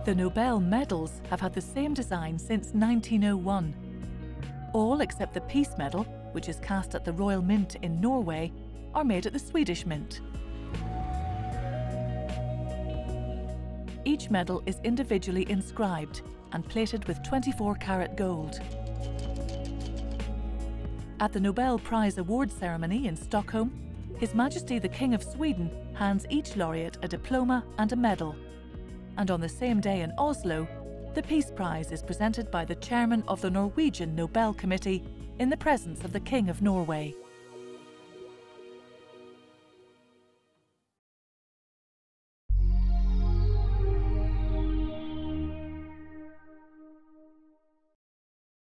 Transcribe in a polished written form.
The Nobel medals have had the same design since 1901. All except the Peace Medal, which is cast at the Royal Mint in Norway, are made at the Swedish Mint. Each medal is individually inscribed and plated with 24-karat gold. At the Nobel Prize award ceremony in Stockholm, His Majesty the King of Sweden hands each laureate a diploma and a medal. And on the same day in Oslo, the Peace Prize is presented by the chairman of the Norwegian Nobel Committee in the presence of the King of Norway.